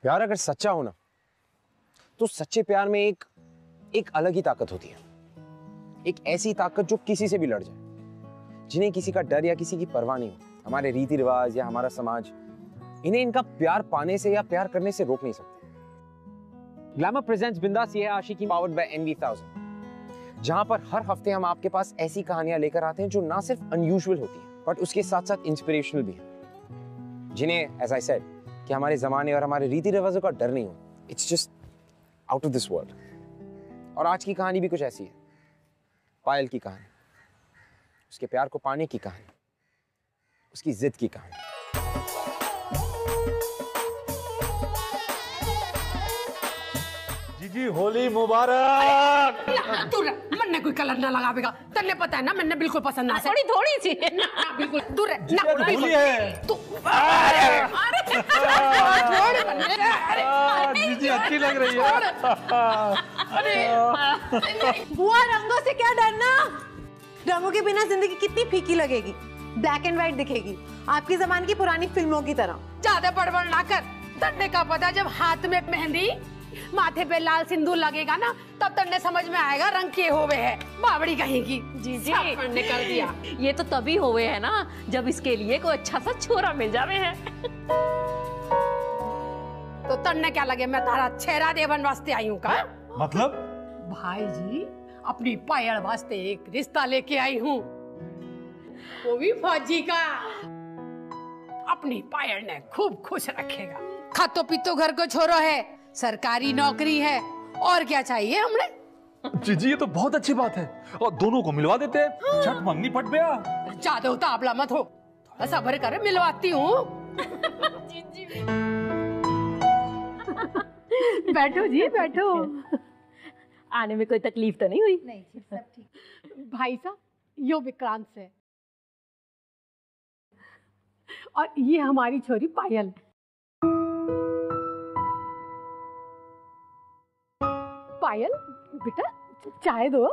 प्यार अगर सच्चा हो ना, तो सच्चे प्यार में एक अलग ही ताकत होती है। एक ऐसी ताकत जो किसी से भी लड़ जाए, जिन्हें किसी का डर या किसी की परवाह नहीं हो। हमारे रीति रिवाज या हमारा समाज इन्हें इनका प्यार पाने से या प्यार करने से रोक नहीं सकते। ग्लैमर प्रेजेंट्स बिंदास ये है आशिकी पावर्ड बाय MV1000, जहां पर हर हफ्ते हम आपके पास ऐसी कहानियां लेकर आते हैं जो ना सिर्फ अनयूजुअल होती हैं, बट उसके साथ साथ इंस्पिरेशनल भी हैं, जिन्हें एज आई सेड कि हमारे जमाने और हमारे रीति रिवाजों का डर नहीं हो। It's just out of this world. और आज की कहानी भी कुछ ऐसी है, पायल की कहानी, उसके प्यार को पाने की कहानी, उसकी जिद की कहानी। जी होली मुबारक। तू मैंने कोई कलर ना लगावेगा, तन्ने पता है ना मैंने बिल्कुल पसंद ना। थोड़ी थोड़ी सी ना बिल्कुल दूर है ना। होली है तू जी अच्छी लग रही है। बुआ रंगों से क्या डरना, रंगों के बिना जिंदगी कितनी फीकी लगेगी, ब्लैक एंड व्हाइट दिखेगी, आपकी जमाने की पुरानी फिल्मों की तरह। ज्यादा बड़बड़ ना कर, तन्ने का पता जब हाथ में मेहंदी माथे पे लाल सिंदूर लगेगा ना, तब तन्ने समझ में आएगा रंग के होवे है बावड़ी कहेगी। जी ने कर दिया। ये तो तभी होवे है ना जब इसके लिए कोई अच्छा सा छोरा मिल जावे है। तो तन्ने क्या लगे मैं तारा छेरा देवन वास्ते आई हूँ का? मतलब भाई जी अपनी पायल वास्ते एक रिश्ता लेके आई हूँ, वो भी फौजी का। अपनी पायल ने खूब खुश रखेगा। खातो पीतो घर को छोरो है, सरकारी नौकरी है, और क्या चाहिए हमने। जी ये तो बहुत अच्छी बात है, और दोनों को मिलवा देते हैं। छठ मंगनी पट गया। ज्यादा उतावला मत हो, थोड़ा सब्र करे, मिलवाती हूँ। बैठो जी बैठो। आने में कोई तकलीफ तो नहीं हुई? नहीं जी सब ठीक। भाई साहब यो विक्रांत से, और ये हमारी छोरी पायल। पायल बेटा चाय दो।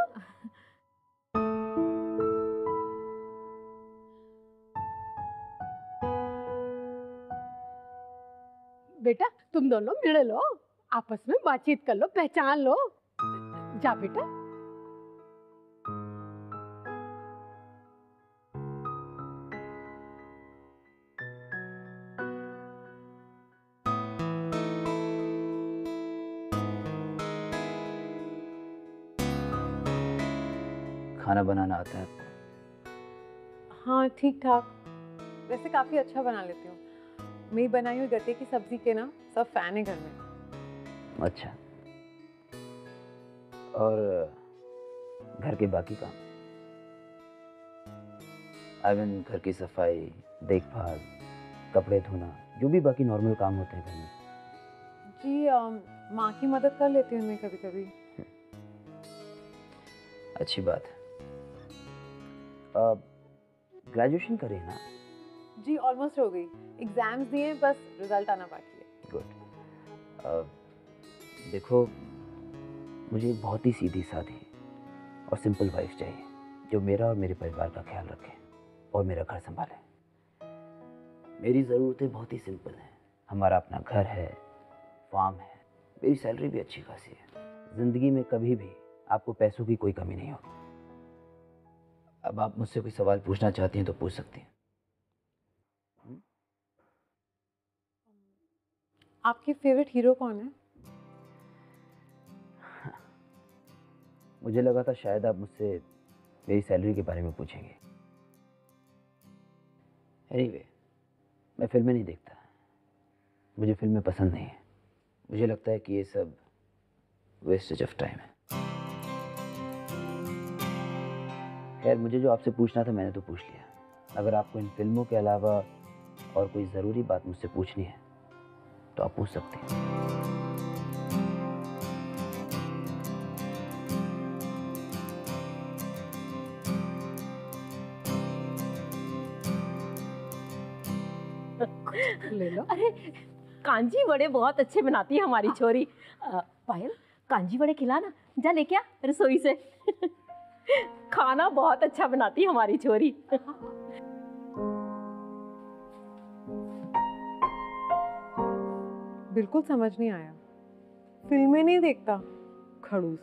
बेटा तुम दोनों मिल लो, आपस में बातचीत कर लो, पहचान लो। जा बेटा। खाना बनाना आता है? हाँ ठीक ठाक, वैसे काफी अच्छा बना लेती हूँ। मेरी बनाई हुई गट्टे की सब्जी के ना सब फैन है घर में। अच्छा, और घर के बाकी काम? आई मीन घर की सफाई, देखभाल, कपड़े धोना, जो भी बाकी नॉर्मल काम होते हैं घर में। जी माँ की मदद कर लेती हूँ मैं कभी कभी। अच्छी बात है। ग्रेजुएशन करें ना? जी ऑलमोस्ट हो गई, एग्जाम्स दिए, बस रिजल्ट आना बाकी है। गुड। देखो मुझे बहुत ही सीधी सादी और सिंपल वाइफ चाहिए, जो मेरा और मेरे परिवार का ख्याल रखे और मेरा घर संभाले। मेरी ज़रूरतें बहुत ही सिंपल हैं। हमारा अपना घर है, फार्म है, मेरी सैलरी भी अच्छी खासी है। ज़िंदगी में कभी भी आपको पैसों की कोई कमी नहीं होगी। अब आप मुझसे कोई सवाल पूछना चाहती हैं तो पूछ सकती हैं। आपकी फेवरेट हीरो कौन है? मुझे लगा था शायद आप मुझसे मेरी सैलरी के बारे में पूछेंगे। एनीवे, मैं फिल्में नहीं देखता, मुझे फिल्में पसंद नहीं है। मुझे लगता है कि ये सब वेस्टेज ऑफ टाइम है। खैर, मुझे जो आपसे पूछना था मैंने तो पूछ लिया। अगर आपको इन फिल्मों के अलावा और कोई ज़रूरी बात मुझसे पूछनी है तो आप पूछ सकते हैं। ले लो। अरे कांजी वड़े बहुत अच्छे बनाती है हमारी छोरी। पायल कांजी वड़े खिलाना, जा लेके आ रसोई से। खाना बहुत अच्छा बनाती है हमारी छोरी। बिल्कुल समझ नहीं आया। फिल्में नहीं देखता, खड़ूस।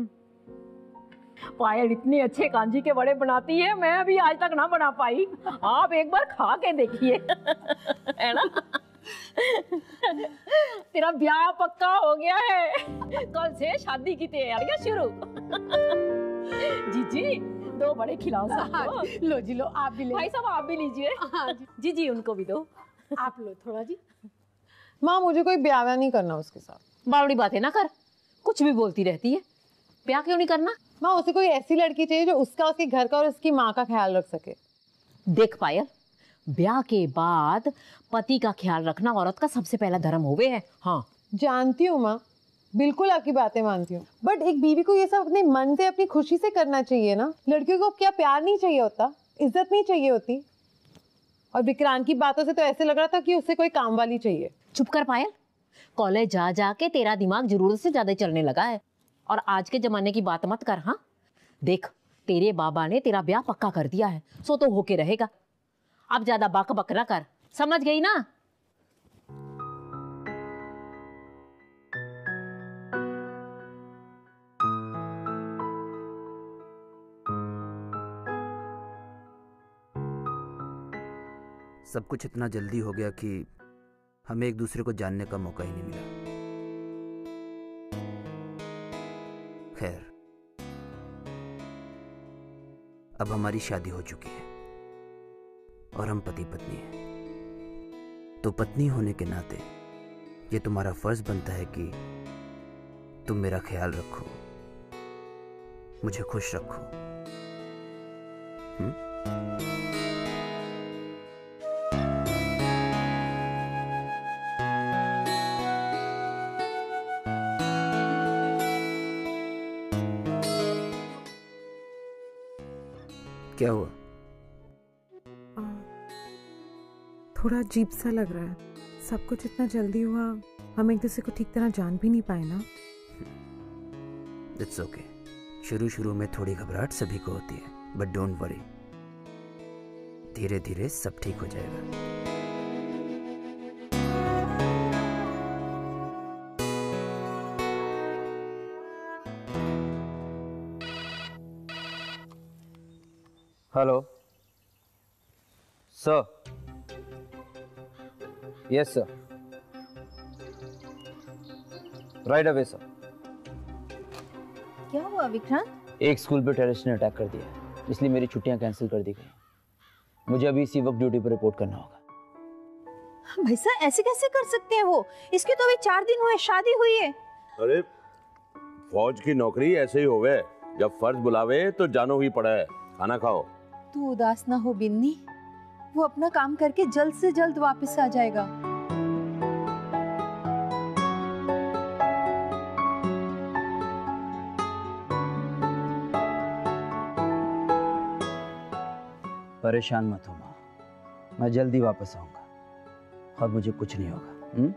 पायल इतने अच्छे कांजी के बड़े बनाती है, मैं अभी आज तक ना बना पाई। आप एक बार खा के देखिए, है ना? तेरा ब्याह पक्का हो गया है, कल से शादी की तैयारियां शुरू। जीजी 2 बड़े खिलाओ सबको। लो जी लो, आप भी ले। भाई साहब आप भी लीजिए। हाँ जी। जी जी उनको भी दो। आप लो थोड़ा जी। माँ मुझे कोई ब्याह नहीं करना उसके साथ। बावड़ी बातें ना कर, कुछ भी बोलती रहती है। ब्याह क्यों नहीं करना? माँ उसे कोई ऐसी लड़की चाहिए जो उसका, उसके घर का और उसकी माँ का ख्याल रख सके। देख पायल, ब्याह के बाद पति का ख्याल रखना औरत का सबसे पहला धर्म होवे है। हाँ जानती हूँ माँ, बिल्कुल आपकी बातें मानती हूँ, बट एक बीवी को ये सब अपने मन से, अपनी खुशी से करना चाहिए ना। लड़कियों को क्या प्यार नहीं चाहिए होता, इज्जत नहीं चाहिए होती? और विक्रांत की बातों से तो ऐसे लग रहा था कि उसे कोई काम वाली चाहिए। चुप कर पायल, कॉलेज जा जा के तेरा दिमाग जरूरत से ज्यादा चलने लगा है, और आज के जमाने की बात मत कर। हाँ देख, तेरे बाबा ने तेरा ब्याह पक्का कर दिया है, सो तो होके रहेगा। अब ज्यादा बक बक ना कर, समझ गई ना? सब कुछ इतना जल्दी हो गया कि हमें एक दूसरे को जानने का मौका ही नहीं मिला। खैर, अब हमारी शादी हो चुकी है और हम पति पत्नी हैं। तो पत्नी होने के नाते ये तुम्हारा फर्ज बनता है कि तुम मेरा ख्याल रखो, मुझे खुश रखो। क्या हुआ? थोड़ा अजीब सा लग रहा है। सब कुछ इतना जल्दी हुआ, हम एक दूसरे को ठीक तरह जान भी नहीं पाए ना। It's okay. शुरू शुरू में थोड़ी घबराहट सभी को होती है, बट डोंट वरी, धीरे धीरे सब ठीक हो जाएगा। Hello sir. Yes sir, right away sir. क्या हुआ विक्रांत? एक स्कूल पे टेररिस्ट ने अटैक कर दिया, इसलिए मेरी छुट्टियां कैंसिल कर दी गई। मुझे अभी इसी वक्त ड्यूटी पर रिपोर्ट करना होगा। भैया ऐसे कैसे कर सकते हैं वो? इसके तो अभी 4 दिन हुए, शादी हुई है। अरे फौज की नौकरी ऐसे ही होवे, जब फर्ज बुलावे तो जानो ही पड़ा है। खाना खाओ। तू उदास ना हो बिन्नी, वो अपना काम करके जल्द से जल्द वापस आ जाएगा। परेशान मत हो माँ, मैं जल्दी वापस आऊंगा और मुझे कुछ नहीं होगा।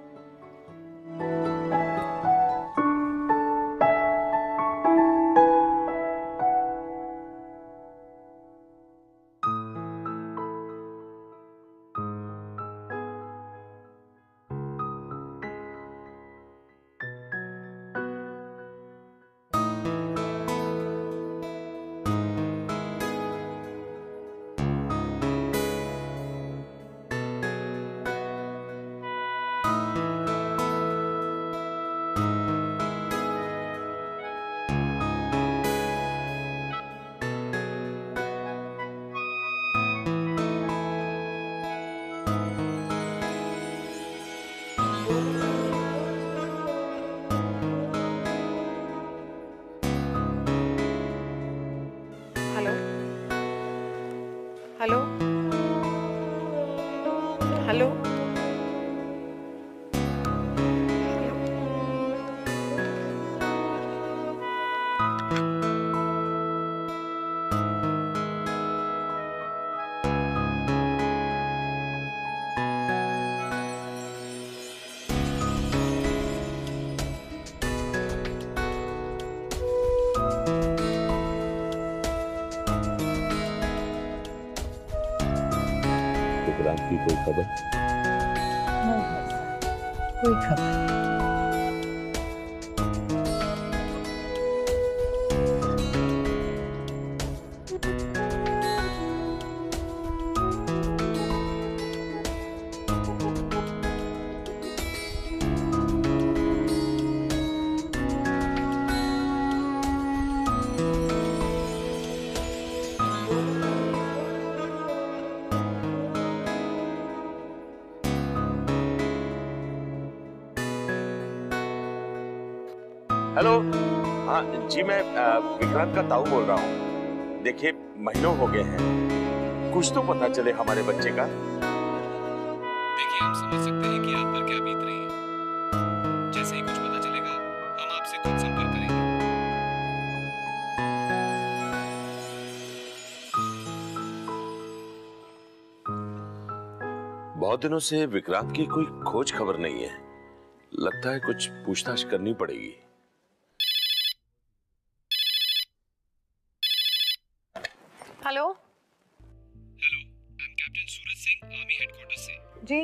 Hello hello hello. विक्रांत की कोई खबर? नहीं भैया, कोई खबर नहीं। हेलो। हाँ जी, मैं विक्रांत का ताऊ बोल रहा हूँ। देखिए, महीनों हो गए हैं, कुछ तो पता चले हमारे बच्चे का। देखिए, हम समझ सकते हैं कि आप पर क्या बीत रही है। जैसे ही कुछ पता चलेगा हम आपसे खुद संपर्क करेंगे। बहुत दिनों से विक्रांत की कोई खोज खबर नहीं है। लगता है कुछ पूछताछ करनी पड़ेगी। Hello. Hello, I am captain Suraj Singh, army headquarters से। जी।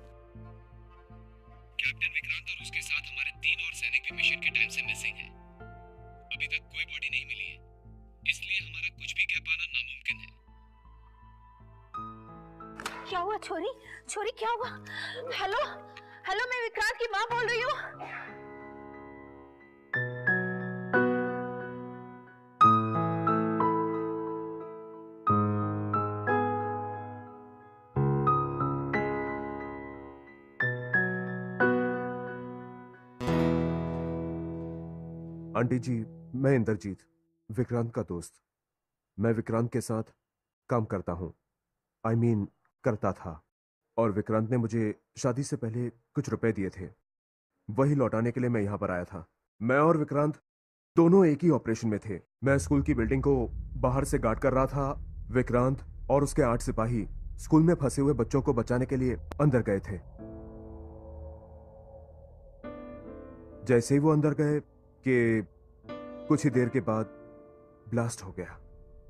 कैप्टन विक्रांत और उसके साथ हमारे 3 और सैनिक भी मिशन के टाइम से मिसिंग हैं। अभी तक कोई बॉडी नहीं मिली है, इसलिए हमारा कुछ भी कह पाना नामुमकिन है। क्या हुआ छोरी? छोरी क्या हुआ? हेलो हेलो, मैं विक्रांत की माँ बोल रही हूँ। आंटी जी, मैं इंद्रजीत, विक्रांत का दोस्त। मैं विक्रांत के साथ काम करता हूँ। I mean, करता था। और विक्रांत ने मुझे शादी से पहले कुछ रुपए दिए थे, वही लौटाने के लिए मैं यहाँ पर आया था। मैं और विक्रांत दोनों एक ही ऑपरेशन में थे। मैं स्कूल की बिल्डिंग को बाहर से गार्ड कर रहा था। विक्रांत और उसके 8 सिपाही स्कूल में फंसे हुए बच्चों को बचाने के लिए अंदर गए थे। जैसे ही वो अंदर गए कि कुछ ही देर के बाद ब्लास्ट हो गया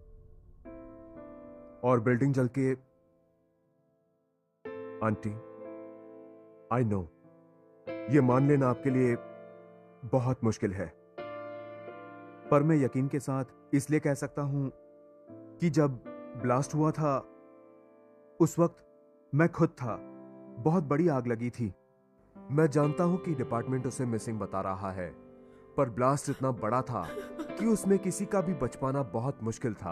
और बिल्डिंग जल के। आंटी, आई नो ये मान लेना आपके लिए बहुत मुश्किल है, पर मैं यकीन के साथ इसलिए कह सकता हूं कि जब ब्लास्ट हुआ था उस वक्त मैं खुद था। बहुत बड़ी आग लगी थी। मैं जानता हूं कि डिपार्टमेंट उसे मिसिंग बता रहा है, पर ब्लास्ट इतना बड़ा था कि उसमें किसी का भी बच पाना बहुत मुश्किल था।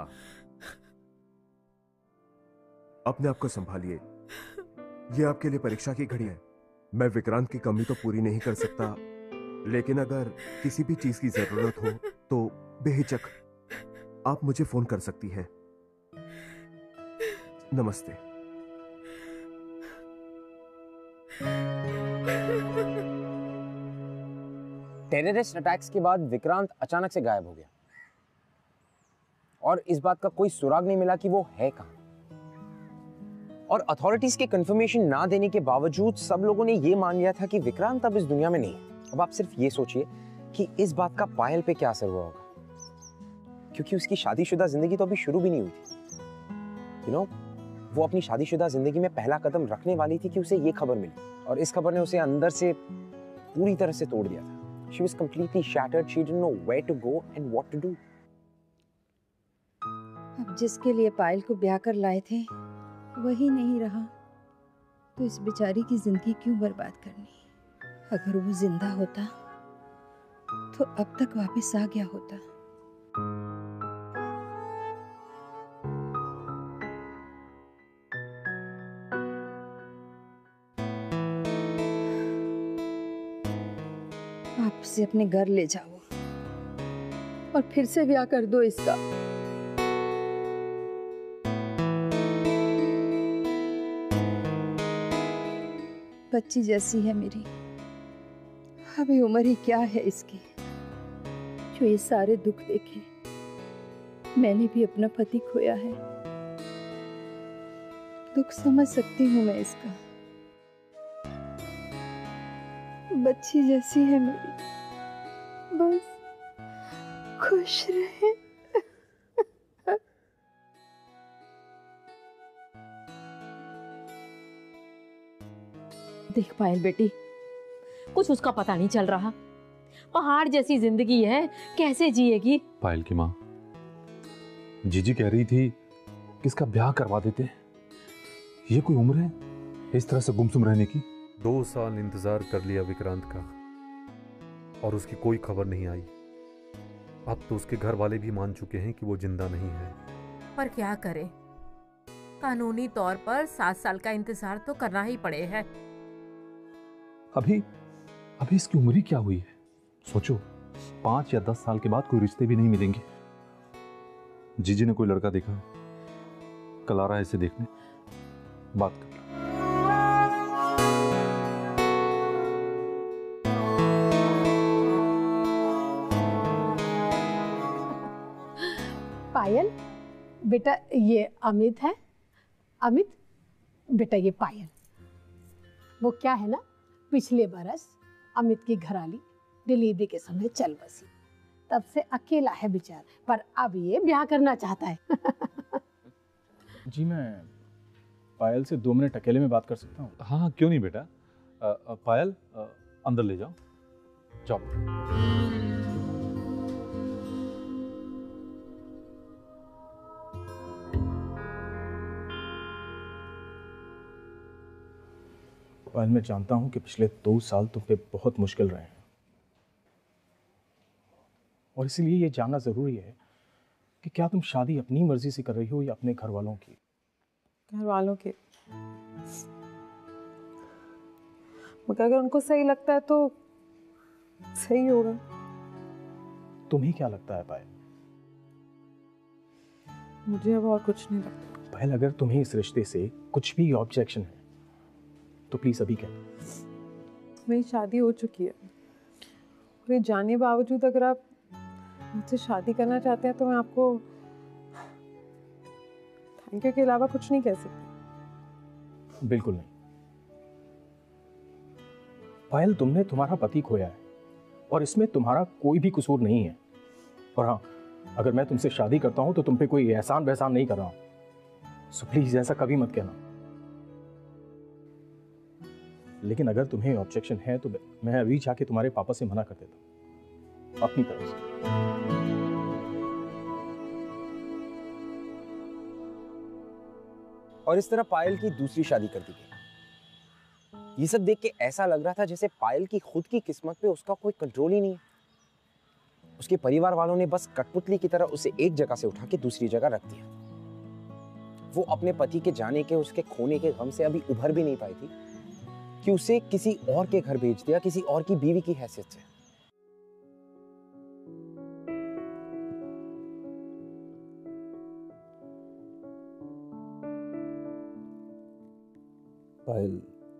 अपने आप को संभालिए, यह आपके लिए परीक्षा की घड़ी है। मैं विक्रांत की कमी तो पूरी नहीं कर सकता, लेकिन अगर किसी भी चीज की जरूरत हो तो बेहिचक आप मुझे फोन कर सकती हैं। नमस्ते। टेररिस्ट अटैक्स के बाद विक्रांत अचानक से गायब हो गया और इस बात का कोई सुराग नहीं मिला कि वो है कहां। और अथॉरिटीज के कंफर्मेशन ना देने के बावजूद सब लोगों ने ये मान लिया था कि विक्रांत अब इस दुनिया में नहीं है। अब आप सिर्फ ये सोचिए कि इस बात का पायल पे क्या असर हुआ होगा, क्योंकि उसकी शादीशुदा जिंदगी तो अभी शुरू भी नहीं हुई थी। वो अपनी शादीशुदा जिंदगी में पहला कदम रखने वाली थी कि उसे ये खबर मिली, और इस खबर ने उसे अंदर से पूरी तरह से तोड़ दिया था। She was completely shattered. She didn't know where to go and what to do. अब जिसके लिए पायल को ब्याह कर लाए थे वही नहीं रहा, तो इस बेचारी की जिंदगी क्यों बर्बाद करनी? अगर वो जिंदा होता तो अब तक वापस आ गया होता। आप उसे अपने घर ले जाओ और फिर से ब्याह कर दो इसका। बच्ची जैसी है मेरी, अभी उम्र ही क्या है इसकी जो ये सारे दुख देखे। मैंने भी अपना पति खोया है, दुख समझ सकती हूँ मैं इसका। बच्ची जैसी है मेरी, बस खुश रहे। देख पायल बेटी, कुछ उसका पता नहीं चल रहा। पहाड़ जैसी जिंदगी है, कैसे जिएगी? पायल की माँ, जीजी कह रही थी कि इसका ब्याह करवा देते। ये कोई उम्र है इस तरह से गुमसुम रहने की? 2 साल इंतजार कर लिया विक्रांत का और उसकी कोई खबर नहीं आई। अब तो उसके घर वाले भी मान चुके हैं कि वो जिंदा नहीं है। पर क्या करे, कानूनी तौर पर 7 साल का इंतजार तो करना ही पड़े है। अभी इसकी उम्र ही क्या हुई है? सोचो, 5 या 10 साल के बाद कोई रिश्ते भी नहीं मिलेंगे। जीजी ने कोई लड़का देखा, कल आ रहा है इसे देखने, बात कर। पायल बेटा, ये अमित है। अमित बेटा, ये पायल। वो क्या है ना, पिछले बरस अमित की घरवाली डिलीवरी के समय चल बसी, तब से अकेला है बेचारा, पर अब ये ब्याह करना चाहता है। जी, मैं पायल से 2 मिनट अकेले में बात कर सकता हूँ? हाँ, क्यों नहीं बेटा। पायल, अंदर ले जाओ, जाओ। पायल, मैं जानता हूँ कि पिछले 2 साल तुम पे बहुत मुश्किल रहे हैं, और इसीलिए ये जानना ज़रूरी है कि क्या तुम शादी अपनी मर्जी से कर रही हो या अपने घर वालों की? घर वालों के। मगर अगर उनको सही लगता है तो सही होगा। तुम्हें क्या लगता है पायल? मुझे अब और कुछ नहीं लगता। पायल, अगर तुम्हें इस रिश्ते से कुछ भी ऑब्जेक्शन है तो प्लीज अभी कह। मेरी शादी हो चुकी है, और ये जाने बावजूद अगर आप मुझसे शादी करना चाहते हैं तो मैं आपको थैंक यू के अलावा कुछ नहीं कह सकती। बिल्कुल नहीं पायल, तुमने तुम्हारा पति खोया है और इसमें तुम्हारा कोई भी कसूर नहीं है। और हाँ, अगर मैं तुमसे शादी करता हूं तो तुम पे कोई एहसान वहसान नहीं कर रहा हूं, सो प्लीज ऐसा कभी मत कहना। लेकिन अगर तुम्हें ऑब्जेक्शन है तो मैं अभी जाके तुम्हारे पापा से मना कर देता हूं अपनी तरफ से। और इस तरह पायल की दूसरी शादी कर दी गई। ये सब देख के ऐसा लग रहा था जैसे पायल की खुद की किस्मत पे उसका कोई कंट्रोल ही नहीं है। उसके परिवार वालों ने बस कठपुतली की तरह उसे एक जगह से उठा के दूसरी जगह रख दिया। वो अपने पति के जाने के, उसके खोने के गम से अभी उभर भी नहीं पाई थी कि उसे किसी और के घर भेज दिया, किसी और की बीवी की हैसियत से। पायल,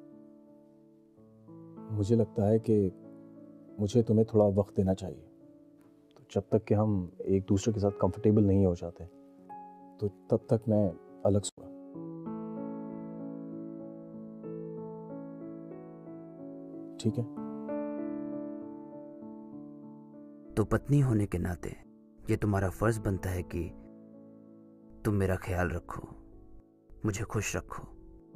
मुझे लगता है कि मुझे तुम्हें थोड़ा वक्त देना चाहिए। तो जब तक कि हम एक दूसरे के साथ कंफर्टेबल नहीं हो जाते तो तब तक मैं अलग सोऊंगा। ठीक है? तो पत्नी होने के नाते ये तुम्हारा फर्ज बनता है कि तुम मेरा ख्याल रखो, मुझे खुश रखो।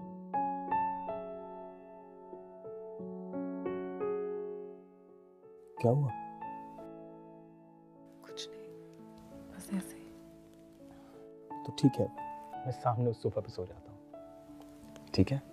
क्या हुआ? कुछ नहीं, बस ऐसे ही। तो ठीक है, मैं सामने उस सोफा पे सो जाता हूँ। ठीक है?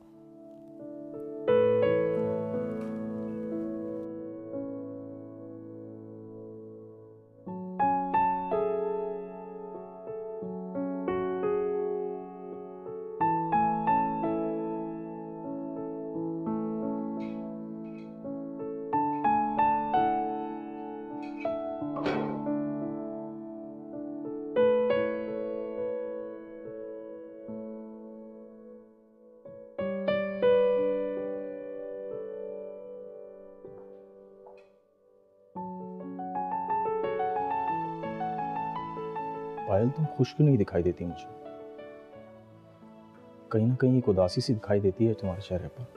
पायल, तुम खुश क्यों नहीं दिखाई देती मुझे? कहीं ना कहीं एक उदासी सी दिखाई देती है तुम्हारे चेहरे पर।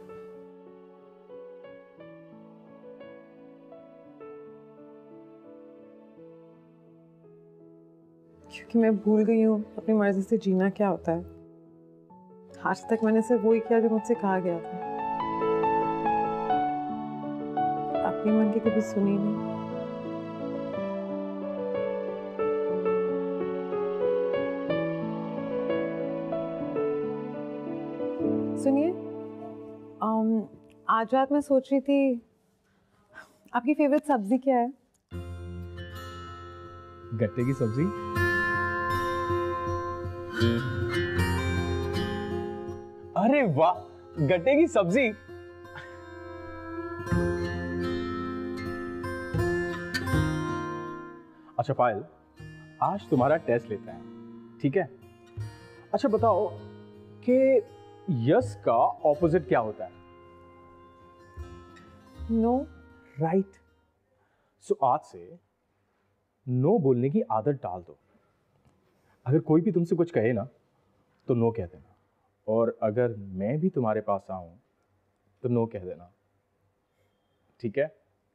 क्योंकि मैं भूल गई हूँ अपनी मर्जी से जीना क्या होता है। आज तक मैंने सिर्फ वही किया जो मुझसे कहा गया था। ये मन के कभी सुनी नहीं। सुनिए, आज रात मैं सोच रही थी आपकी फेवरेट सब्जी क्या है? गट्टे की सब्जी। अरे वाह, गट्टे की सब्जी। अच्छा पायल, आज तुम्हारा टेस्ट लेते हैं, ठीक है? अच्छा बताओ कि यस का ऑपोजिट क्या होता है? नो। राइट। सो आज से नो बोलने की आदत डाल दो। अगर कोई भी तुमसे कुछ कहे ना तो नो कह देना, और अगर मैं भी तुम्हारे पास आऊं तो नो कह देना, ठीक है?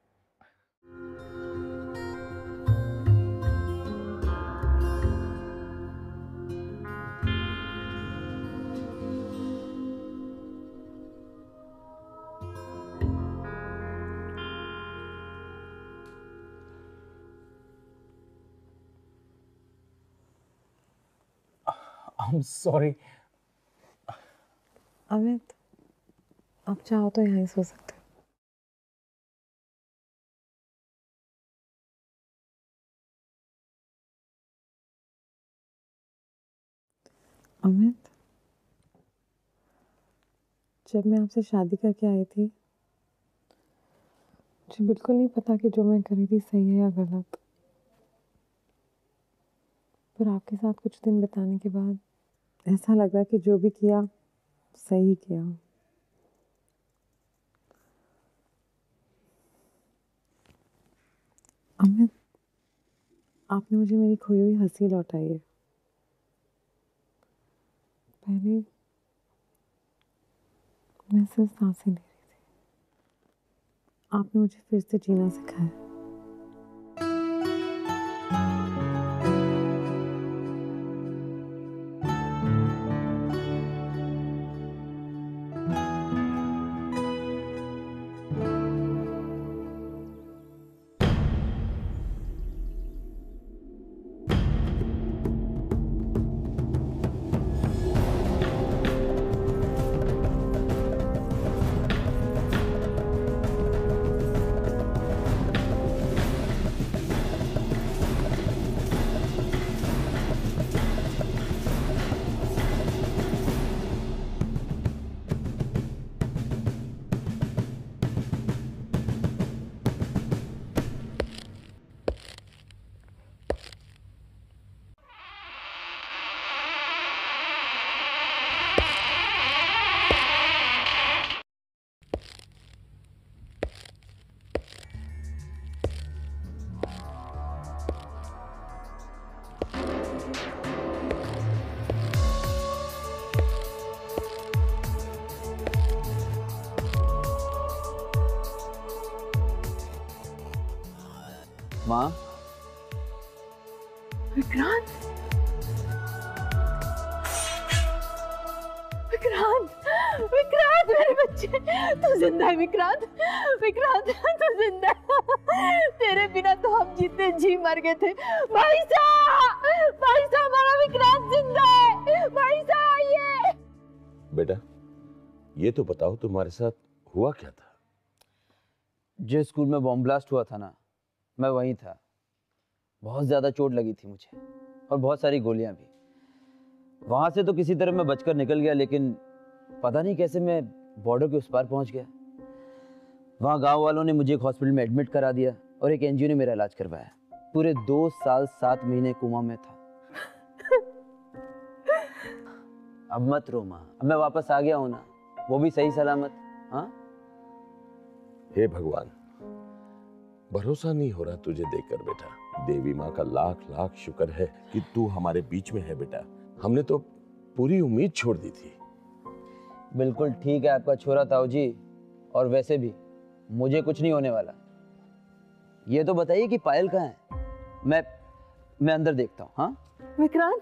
I'm sorry. अमित, आप चाहो तो यहाँ ही सो सकते हो। अमित, जब मैं आपसे शादी करके आई थी मुझे बिल्कुल नहीं पता कि जो मैं कर रही थी सही है या गलत, पर आपके साथ कुछ दिन बिताने के बाद ऐसा लग रहा है कि जो भी किया सही किया। अमित, आपने मुझे मेरी खोई हुई हंसी लौटाई है। पहले मैं सिर्फ सांसें ले रही थी, आपने मुझे फिर से जीना सिखाया। माँ, विक्रांत, विक्रांत, विक्रांत मेरे बच्चे, तू जिंदा है विक्रांत, विक्रांत तू जिंदा है। तेरे बिना तो हम जितने जी मर गए थे। भाई साहब, हमारा विक्रांत जिंदा है। भाई साहब आइए। बेटा, ये तो बताओ तुम्हारे साथ हुआ क्या था? जिस स्कूल में बॉम्ब ब्लास्ट हुआ था ना, मैं वहीं था। बहुत ज्यादा चोट लगी थी मुझे, और बहुत सारी गोलियां भी। वहां से तो किसी तरह मैं बचकर निकल गया, लेकिन पता नहीं कैसे मैं बॉर्डर के उस पार पहुंच गया। वहां गांव वालों ने मुझे एक हॉस्पिटल में एडमिट करा दिया, और एक एनजीओ ने मेरा इलाज करवाया। पूरे 2 साल 7 महीने कोमा में था। अब मत रो माँ, अब मैं वापस आ गया हूं ना, वो भी सही सलामत। हाँ, हे भगवान, भरोसा नहीं हो रहा तुझे देखकर बेटा। देवी माँ का लाख लाख शुक्र है कि तू हमारे बीच में है बेटा। हमने तो पूरी उम्मीद छोड़ दी थी। बिल्कुल ठीक है आपका छोरा ताऊ जी, और वैसे भी मुझे कुछ नहीं होने वाला। ये तो बताइए कि पायल कहाँ है? मैं अंदर देखता हूँ। हाँ विक्रांत,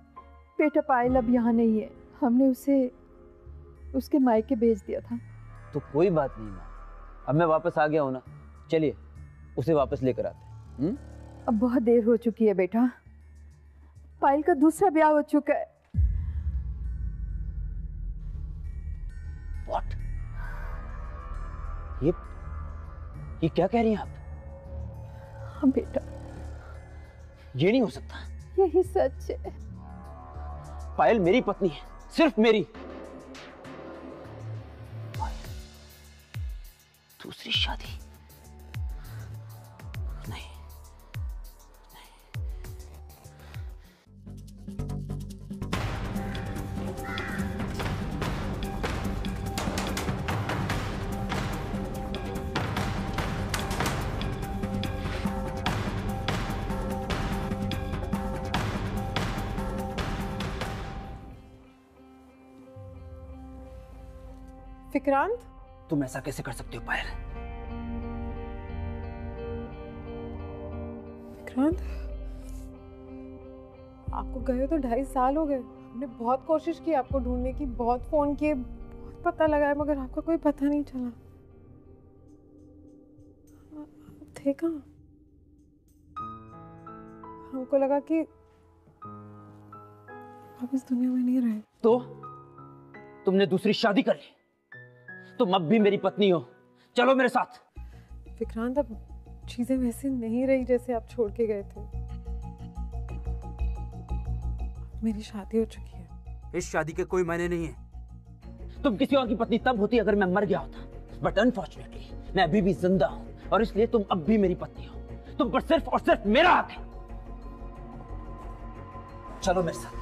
बेटा पायल अब यहाँ नहीं है। हमने उसे उसके मायके भेज दिया था। तो कोई बात नहीं माँ, अब मैं वापस आ गया हूँ ना, चलिए उसे वापस लेकर आते हैं। अब बहुत देर हो चुकी है बेटा, पायल का दूसरा ब्याह हो चुका है। What? ये क्या कह रही हैं आप? हाँ बेटा, ये नहीं हो सकता। यही सच है। पायल मेरी पत्नी है, सिर्फ मेरी। दूसरी शादी नहीं। विक्रांत, तुम ऐसा कैसे कर सकते हो पायल? विक्रांत, आपको गए हो तो 2.5 साल हो गए। हमने बहुत कोशिश की आपको ढूंढने की, बहुत फोन किए, बहुत पता लगाया, मगर आपका कोई पता नहीं चला। आप थे कहाँ? हमको लगा कि आप इस दुनिया में नहीं रहे। तो तुमने दूसरी शादी कर ली, तुम अब भी मेरी पत्नी हो, चलो मेरे साथ। विक्रांत, अब चीजें वैसे नहीं रही जैसे आप छोड़ के गए थे। मेरी शादी हो चुकी है। इस शादी के कोई मायने नहीं है। तुम किसी और की पत्नी तब होती अगर मैं मर गया होता, बट अनफॉर्चुनेटली मैं अभी भी जिंदा हूं, और इसलिए तुम अब भी मेरी पत्नी हो। तुम पर सिर्फ और सिर्फ मेरा हक है। चलो मेरे साथ।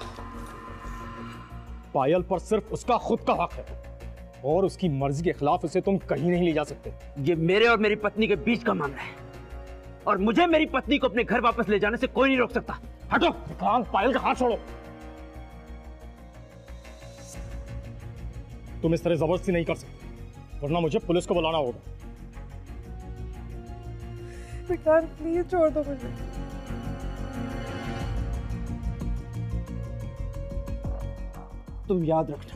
पायल पर सिर्फ उसका खुद का हक है, और उसकी मर्जी के खिलाफ उसे तुम कहीं नहीं ले जा सकते। ये मेरे और मेरी पत्नी के बीच का मामला है, और मुझे मेरी पत्नी को अपने घर वापस ले जाने से कोई नहीं रोक सकता। हटो। विक्रांत, पायल का हाथ छोड़ो। तुम इस तरह जबरदस्ती नहीं कर सकते, वरना मुझे पुलिस को बुलाना होगा। विक्रांत, प्लीज छोड़ दो मुझे। तुम याद रखना,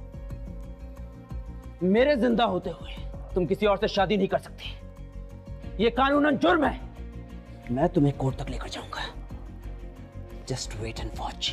मेरे जिंदा होते हुए तुम किसी और से शादी नहीं कर सकती। ये कानूनन जुर्म है। मैं तुम्हें कोर्ट तक लेकर जाऊंगा। Just wait and watch.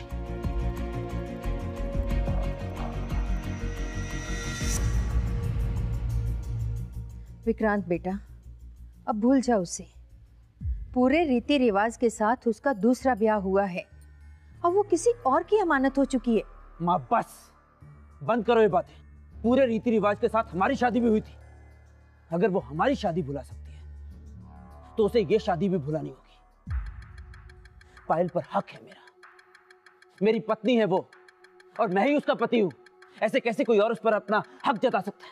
Vikrant बेटा, अब भूल जा उसे। पूरे रीति रिवाज के साथ उसका दूसरा ब्याह हुआ है, और वो किसी और की अमानत हो चुकी है। माँ बस बंद करो ये बातें। पूरे रीति रिवाज के साथ हमारी शादी भी हुई थी। अगर वो हमारी शादी भुला सकती है, तो उसे ये शादी भी भुलानी होगी। पायल पर हक है मेरा, मेरी पत्नी है वो, और मैं ही उसका पति हूं। ऐसे कैसे कोई और उस पर अपना हक जता सकता है?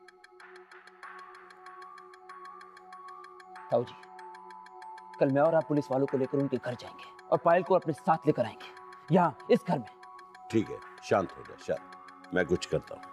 ताऊ जी, कल मैं और आप पुलिस वालों को लेकर उनके घर जाएंगे, और पायल को अपने साथ लेकर आएंगे, यहाँ इस घर में। ठीक है, शांत हो जा, शांत। मैं कुछ करता हूं।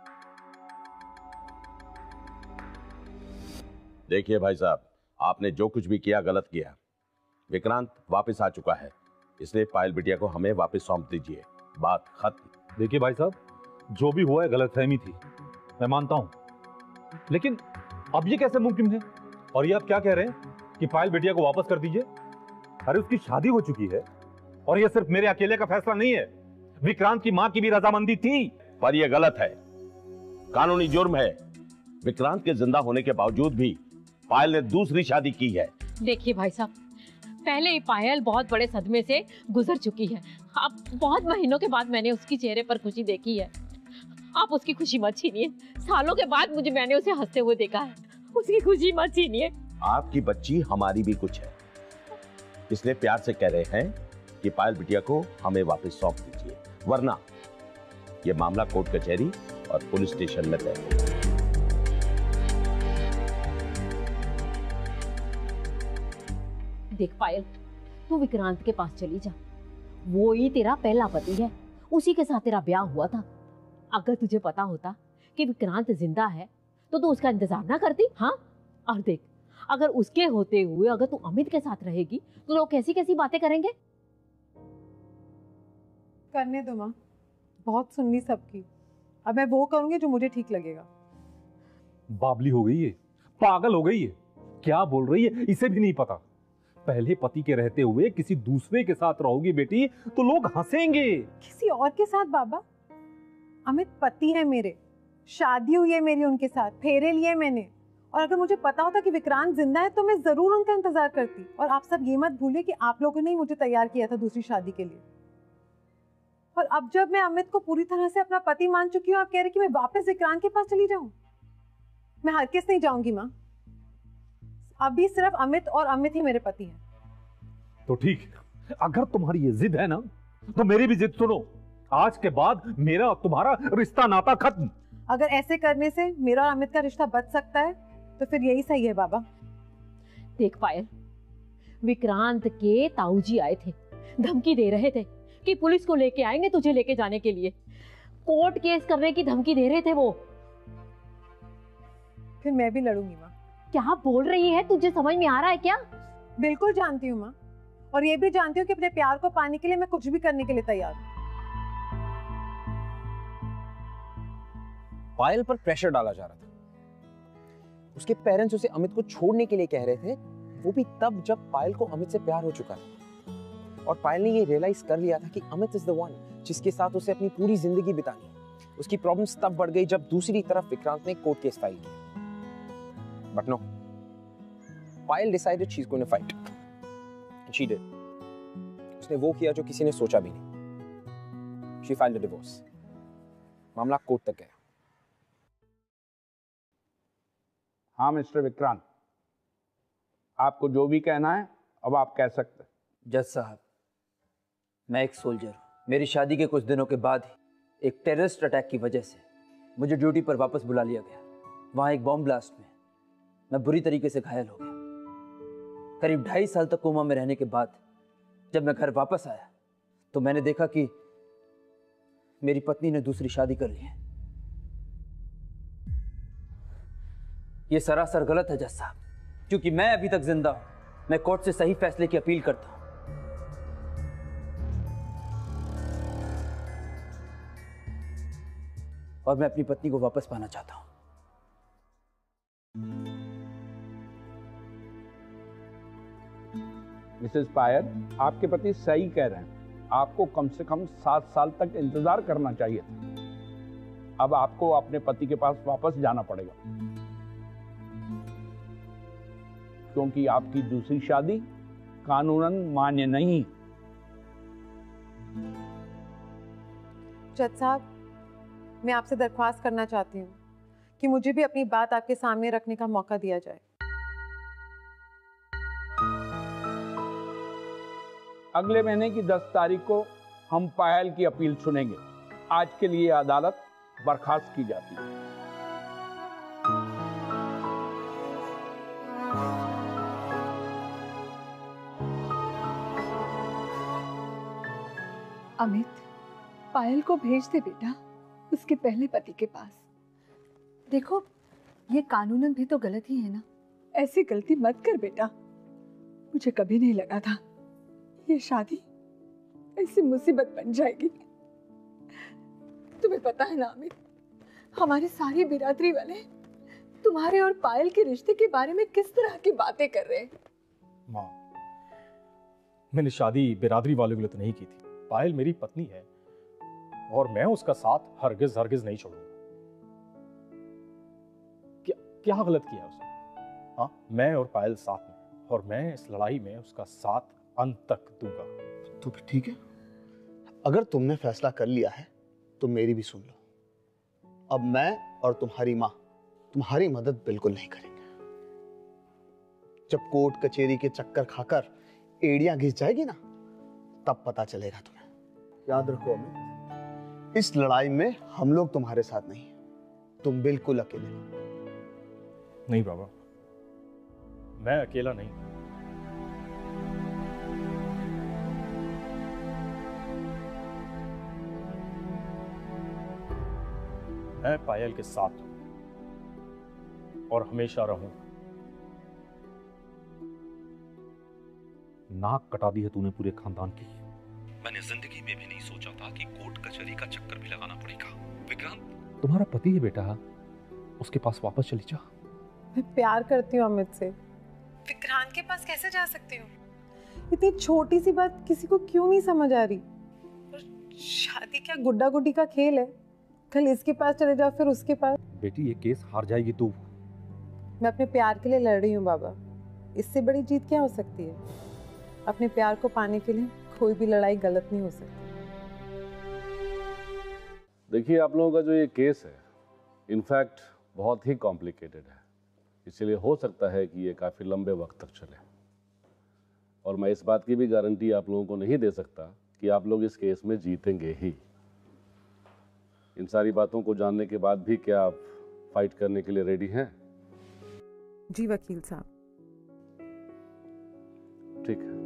देखिए भाई साहब, आपने जो कुछ भी किया गलत किया। विक्रांत वापस आ चुका है, इसलिए पायल बिटिया को हमें वापस सौंप दीजिए। बात खत्म। देखिए भाई साहब, जो भी हुआ है गलतफहमी थी, मैं मानता हूं, लेकिन अब ये कैसे मुमकिन है? और ये आप क्या कह रहे हैं कि पायल बिटिया को वापस कर दीजिए? अरे उसकी शादी हो चुकी है, और ये सिर्फ मेरे अकेले का फैसला नहीं है, विक्रांत की मां की भी रजामंदी थी। पर यह गलत है, कानूनी जुर्म है। विक्रांत के जिंदा होने के बावजूद भी पायल ने दूसरी शादी की है। देखिए भाई साहब, पहले ही पायल बहुत बड़े सदमे से गुजर चुकी है। अब बहुत महीनों के बाद मैंने उसकी चेहरे पर खुशी देखी है। आप उसकी खुशी मत छीनिए। सालों के बाद मैंने उसे हंसते हुए देखा है। उसकी खुशी मत छीनिए। आपकी बच्ची हमारी भी कुछ है, इसलिए प्यार से कह रहे हैं कि पायल बिटिया को हमें वापस सौंप दीजिए, वरना यह मामला कोर्ट कचहरी और पुलिस स्टेशन में तय होगा। देख पायल, तू विक्रांत के पास चली जा। वो ही तेरा पहला पति है, उसी के साथ तेरा ब्याह हुआ था। अगर तुझे पता होता कि विक्रांत जिंदा है तो तू उसका इंतजार ना करती? हाँ, और देख, अगर उसके होते हुए अगर तू अमित के साथ रहेगी तो लोग कैसी कैसी बातें करेंगे। करने दो माँ, बहुत सुन ली सबकी। अब मैं वो करूंगी जो मुझे ठीक लगेगा। बाबली हो गई है, पागल हो गई है, क्या बोल रही है इसे भी नहीं पता। पहले पति के रहते हुए किसी दूसरे के साथ रहोगी बेटी तो लोग हंसेंगे। किसी और के साथ बाबा? अमित पति है मेरे, शादी हुई है मेरी उनके साथ, फेरे लिए मैंने, और अगर मुझे पता होता कि विक्रांत जिंदा है तो मैं जरूर उनका इंतजार करती। और आप सब ये मत भूलिए कि आप लोगों ने ही मुझे तैयार किया था दूसरी शादी के लिए। और अब जब मैं अमित को पूरी तरह से अपना पति मान चुकी हूँ, आप कह रहे कि मैं वापस विक्रांत के पास चली जाऊं? मैं हरगिज़ नहीं जाऊंगी माँ। अभी सिर्फ अमित और अमित ही मेरे पति हैं। तो ठीक है, अगर तुम्हारी ये जिद है ना तो मेरी भी जिद सुनो। आज के बाद मेरा और तुम्हारा रिश्ता नाता खत्म। अगर ऐसे करने से मेरा और अमित का रिश्ता बच सकता है तो फिर यही सही है बाबा। देख पायल, विक्रांत के ताऊजी आए थे, धमकी दे रहे थे कि पुलिस को लेके आएंगे तुझे लेके जाने के लिए, कोर्ट केस करने की धमकी दे रहे थे वो। फिर मैं भी लड़ूंगी माँ। क्या बोल रही है, तुझे समझ में आ रहा है क्या? बिल्कुल जानती हूँ माँ, और ये भी जानती हूँ कि अपने प्यार को पाने के लिए मैं कुछ भी करने के लिए तैयार हूँ। पायल पर प्रेशर डाला जा रहा था। उसके पेरेंट्स उसे अमित को छोड़ने के लिए कह रहे थे, वो भी तब जब पायल को अमित से प्यार हो चुका था। और पायल ने ये रियलाइज कर लिया था कि अमित इज द वन जिसके साथ उसे अपनी पूरी जिंदगी बितानी है। उसकी प्रॉब्लम्स तब बढ़ गई जब दूसरी तरफ विक्रांत ने कोर्ट केस फाइल किया। But no, Payal decided she is going to fight and she did. उसने वो किया जो किसी ने सोचा भी नहीं। She filed a divorce. मामला कोर्ट तक गया। हाँ मिस्टर विक्रांत, आपको जो भी कहना है अब आप कह सकते हैं। जज साहब, मैं एक सोल्जर हूँ। मेरी शादी के कुछ दिनों के बाद ही एक टेररिस्ट अटैक की वजह से मुझे ड्यूटी पर वापस बुला लिया गया। वहाँ एक बॉम्ब ब्लास्ट में मैं बुरी तरीके से घायल हो गया। करीब 2.5 साल तक कोमा में रहने के बाद जब मैं घर वापस आया तो मैंने देखा कि मेरी पत्नी ने दूसरी शादी कर ली है। ये सरासर गलत है जज साहब, क्योंकि मैं अभी तक जिंदा हूं। मैं कोर्ट से सही फैसले की अपील करता हूं। और मैं अपनी पत्नी को वापस पाना चाहता हूं। मिसेस पायल, आपके पति सही कह रहे हैं। आपको कम से कम 7 साल तक इंतजार करना चाहिए था। अब आपको अपने पति के पास वापस जाना पड़ेगा, क्योंकि आपकी दूसरी शादी कानूनन मान्य नहीं। जज साहब, मैं आपसे दरख्वास्त करना चाहती हूँ कि मुझे भी अपनी बात आपके सामने रखने का मौका दिया जाए। अगले महीने की 10 तारीख को हम पायल की अपील सुनेंगे। आज के लिए अदालत बर्खास्त की जाती है। अमित, पायल को भेज दे बेटा उसके पहले पति के पास। देखो, ये कानूनन भी तो गलत ही है ना। ऐसी गलती मत कर बेटा। मुझे कभी नहीं लगा था ये शादी ऐसी मुसीबत बन जाएगी। तुम्हें पता है ना अमित, हमारी सारी बिरादरी वाले तुम्हारे और पायल के रिश्ते के बारे में किस तरह की बातें कर रहे हैं। माँ, मैंने शादी बिरादरी वालों के लिए तो नहीं की थी। पायल मेरी पत्नी है और मैं उसका साथ हरगिज हरगिज नहीं छोड़ूंगा। क्या गलत किया उसने? हाँ, मैं और पायल साथ में, और मैं इस लड़ाई में उसका साथ अंत तक दूंगा। तो फिर ठीक है, अगर तुमने फैसला कर लिया है तो मेरी भी सुन लो। अब मैं और तुम्हारी माँ तुम्हारी मदद बिल्कुल नहीं करेंगे। जब कोर्ट कचेरी के चक्कर खाकर एड़ियां घिस जाएगी ना, तब पता चलेगा तुम्हें। याद रखो अमित, इस लड़ाई में हम लोग तुम्हारे साथ नहीं, तुम बिल्कुल अकेले हो। नहीं बाबा, मैं अकेला नहीं। मैं पायल के साथ हूं और हमेशा रहूं। नाक कटा दी है तूने पूरे खानदान की। मैंने जिंदगी में भी नहीं सोचा था कि कोर्ट कचहरी का चक्कर भी लगाना पड़ेगा। विक्रांत तुम्हारा पति है बेटा, उसके पास वापस चली जा। मैं प्यार करती हूँ अमित से, विक्रांत के पास कैसे जा सकती हूँ? इतनी छोटी सी बात किसी को क्यों नहीं समझ आ रही? शादी क्या गुड्डा गुड्डी का खेल है? कल इसके पास चले जाओ फिर उसके पास। बेटी ये केस हार जाएगी तू। मैं अपने प्यार के लिए लड़ रही हूँ बाबा, इससे बड़ी जीत क्या हो सकती है? अपने प्यार को पाने के लिए कोई भी लड़ाई गलत नहीं हो सकती। देखिए आप लोगों का जो ये केस है इनफैक्ट बहुत ही कॉम्प्लिकेटेड है, इसलिए हो सकता है कि ये काफ़ी लंबे वक्त तक चले, और मैं इस बात की भी गारंटी आप लोगों को नहीं दे सकता कि आप लोग इस केस में जीतेंगे ही। इन सारी बातों को जानने के बाद भी क्या आप फाइट करने के लिए रेडी हैं? जी वकील साहब। ठीक है।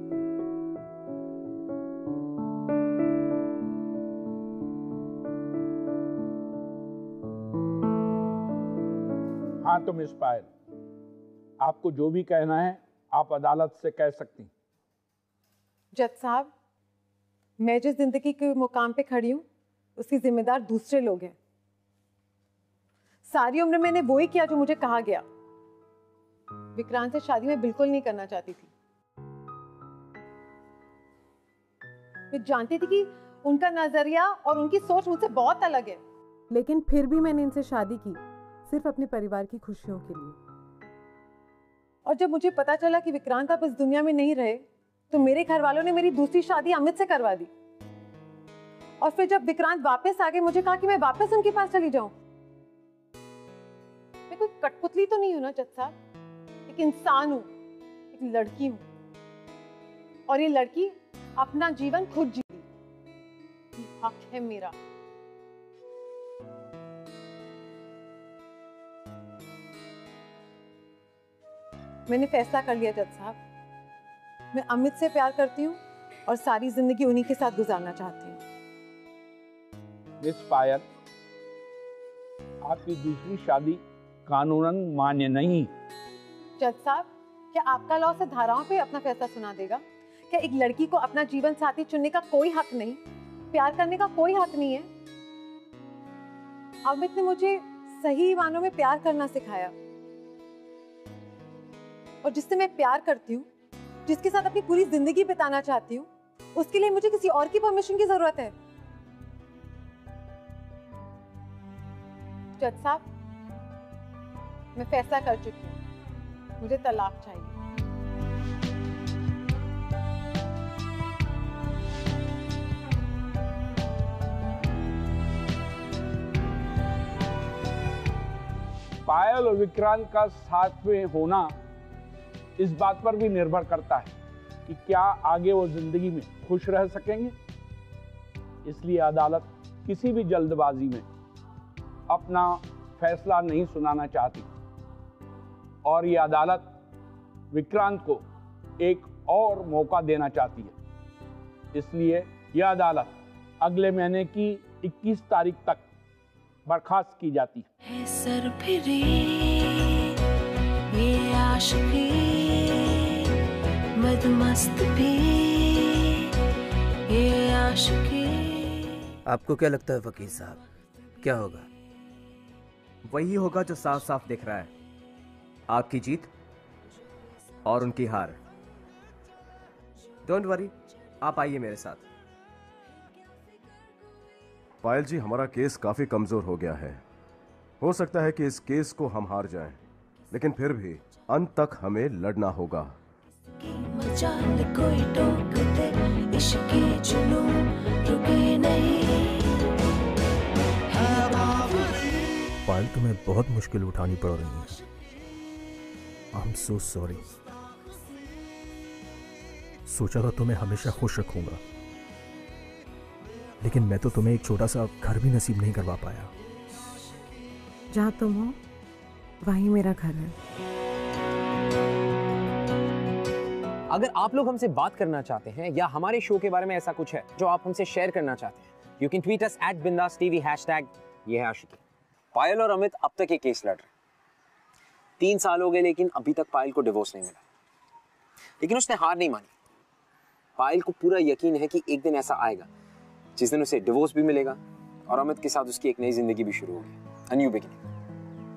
हाँ तो मिस पायल, आपको जो भी कहना है आप अदालत से कह सकती। जज साहब, मैं जिस जिंदगी के मुकाम पे खड़ी हूँ उसकी जिम्मेदार दूसरे लोग हैं। सारी उम्र मैंने वो ही किया जो मुझे कहा गया। विक्रांत से शादी मैं बिल्कुल नहीं करना चाहती थी। मैं जानती थी कि उनका नजरिया और उनकी सोच मुझसे बहुत अलग है, लेकिन फिर भी मैंने इनसे शादी की सिर्फ अपने परिवार की खुशियों के लिए। और जब मुझे पता चला कि विक्रांत अब इस दुनिया में नहीं रहे तो मेरे घर वालों ने मेरी दूसरी शादी अमित से करवा दी। और फिर जब विक्रांत वापस आ गए मुझे कहा कि मैं वापस उनके पास चली जाऊं। मैं कोई कठपुतली तो नहीं हूं ना जज साहब, एक इंसान हूं, एक लड़की हूं, और ये लड़की अपना जीवन खुद जीती, हक है मेरा। मैंने फैसला कर लिया जज साहब, मैं अमित से प्यार करती हूँ और सारी जिंदगी उन्हीं के साथ गुजारना चाहती हूँ। मिस पायल, आपकी दूसरी शादी कानूनन मान्य नहीं। जज साहब, क्या आपका लॉ से धाराओं पे अपना फैसला सुना देगा? क्या एक लड़की को अपना जीवन साथी चुनने का कोई हक नहीं, प्यार करने का कोई हक नहीं है? अमित ने मुझे सही मानों में प्यार करना सिखाया, और जिससे मैं प्यार करती हूँ, जिसके साथ अपनी पूरी जिंदगी बिताना चाहती हूँ, उसके लिए मुझे किसी और की परमिशन की जरूरत है? जज साहब, मैं फैसला कर चुकी हूँ, मुझे तलाक चाहिए। पायल और विक्रांत का साथ में होना इस बात पर भी निर्भर करता है कि क्या आगे वो जिंदगी में खुश रह सकेंगे। इसलिए अदालत किसी भी जल्दबाजी में अपना फैसला नहीं सुनाना चाहती, और ये अदालत विक्रांत को एक और मौका देना चाहती है। इसलिए यह अदालत अगले महीने की 21 तारीख तक बर्खास्त की जाती है। सर फिरे ये आशिकी मदमस्त भी ये आशिकी। आपको क्या लगता है वकील साहब, क्या होगा? वही होगा जो साफ साफ दिख रहा है, आपकी जीत और उनकी हार। डोंट वरी, आप आइए मेरे साथ। पायल जी, हमारा केस काफी कमजोर हो गया है। हो सकता है कि इस केस को हम हार जाएं, लेकिन फिर भी अंत तक हमें लड़ना होगा। मजाल कोई टोक दे, इश्क की जुनून रुके नहीं। पायल, तुम्हें बहुत मुश्किल उठानी पड़ रही है। I am so sorry. सोचा था तुम्हें हमेशा खुश रखूंगा, लेकिन मैं तो तुम्हें एक छोटा सा घर भी नसीब नहीं करवा पाया। जहाँ तुम हो वहीं मेरा घर है। अगर आप लोग हमसे बात करना चाहते हैं या हमारे शो के बारे में ऐसा कुछ है जो आप हमसे शेयर करना चाहते हैं, you can tweet us @bindaastv #ये है आशिकी। पायल और अमित अब तक ये केस लड़ रहे हैं। 3 साल हो गए, लेकिन अभी तक पायल को डिवोर्स नहीं मिला। लेकिन उसने हार नहीं मानी। पायल को पूरा यकीन है कि एक दिन ऐसा आएगा जिस दिन उसे डिवोर्स भी मिलेगा और अमित के साथ उसकी एक नई जिंदगी भी शुरू होगी, अ न्यू बिगिनिंग।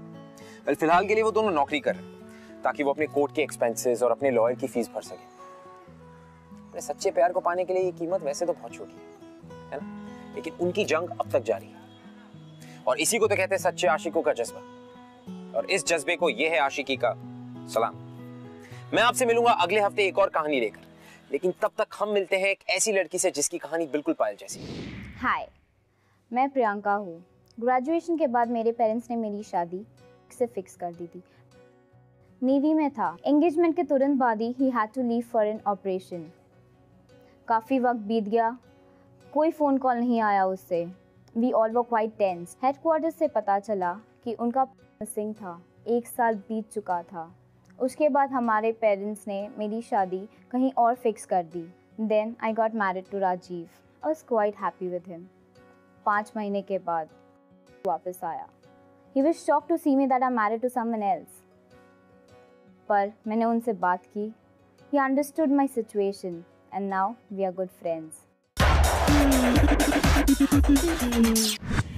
वेल फिलहाल के लिए वो दोनों नौकरी कर रहे हैं ताकि वो अपने कोर्ट के एक्सपेंसेस और अपने लॉयर की फीस भर सके। अपने सच्चे प्यार को पाने के लिए ये कीमत वैसे तो बहुत छोटी है ना, लेकिन उनकी जंग अब तक जारी है और इसी को तो कहते हैं सच्चे आशिकों का जज्बा। और इस जज्बे को ये है आशिकी का सलाम। मैं आपसे मिलूंगा अगले हफ्ते एक और कहानी लेकर, लेकिन तब तक हम मिलते हैं एक ऐसी लड़की से जिसकी कहानी बिल्कुल पायल जैसी। हाय, मैं प्रियंका हूँ। ग्रेजुएशन के बाद मेरे पेरेंट्स ने मेरी शादी से फिक्स कर दी थी। नेवी में था। एंगेजमेंट के तुरंत बाद ही had to leave for an operation. काफ़ी वक्त बीत गया, कोई फ़ोन कॉल नहीं आया उससे। We all were quite tense. Headquarter से पता चला कि उनका मिसिंग था। 1 साल बीत चुका था। उसके बाद हमारे पेरेंट्स ने मेरी शादी कहीं और फिक्स कर दी। Then I got married to Rajiv. I was quite happy with him. 5 महीने के बाद वापस आया। He was shocked to see me that I'm married to someone else. पर मैंने उनसे बात की। He understood my situation and now we are good friends.